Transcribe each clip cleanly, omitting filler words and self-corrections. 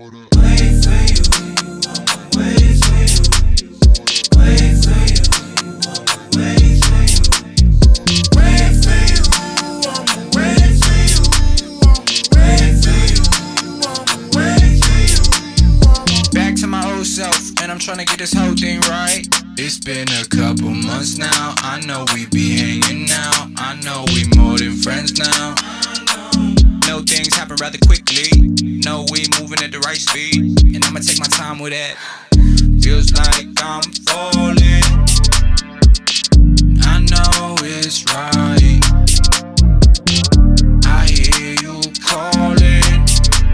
Wait for you, wait for you, wait for you, wait for you, wait for you, wait for you, wait for you, wait for you. Back to my old self, and I'm trying to get this whole thing right. It's been a couple months now. I know we be hanging out. I know we more than friends now. Know things happen rather quickly. Know we moving at the right speed, and I'ma take my time with that. Feels like I'm falling. I know it's right. I hear you calling.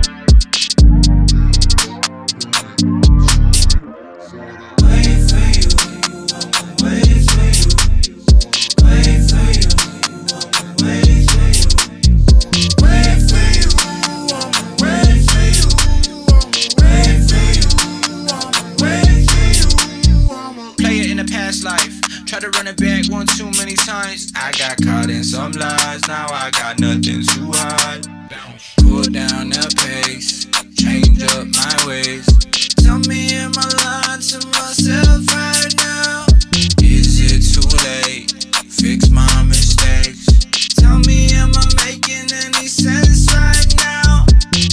Wait for you, wait for you, wait for you, wait for you, wait for you, wait for you, wait for you, wait for you. Play it in a past life, try to run it back one too many times. I got caught in some lies, now I got nothing to hide. Pull down the pace, change up my ways. Tell me, am I lying to myself right now? Is it too late? Fix my mistakes. Tell me, am I making any sense right now?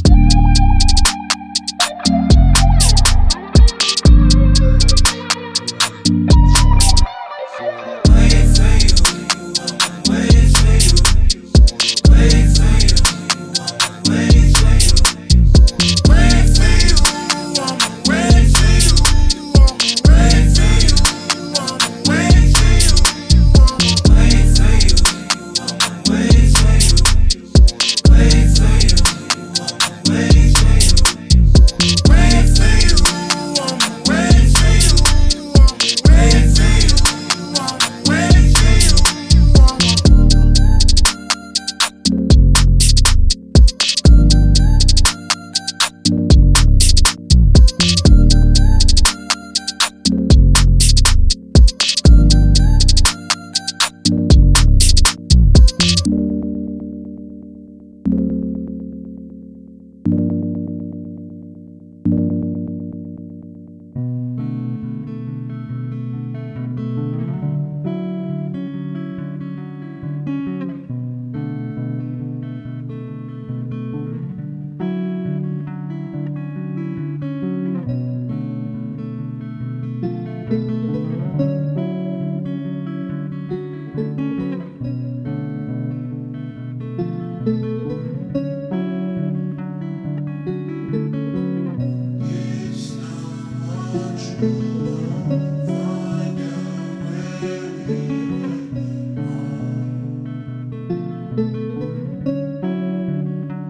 Wait for you, wait for you, wait for you, wait for you, wait for you, wait for you, wait for you, wait for you, wait for you, wait for you, wait for you, wait for you, wait for you, wait for you, wait for you, wait for you.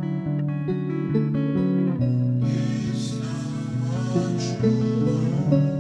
It's not what you want.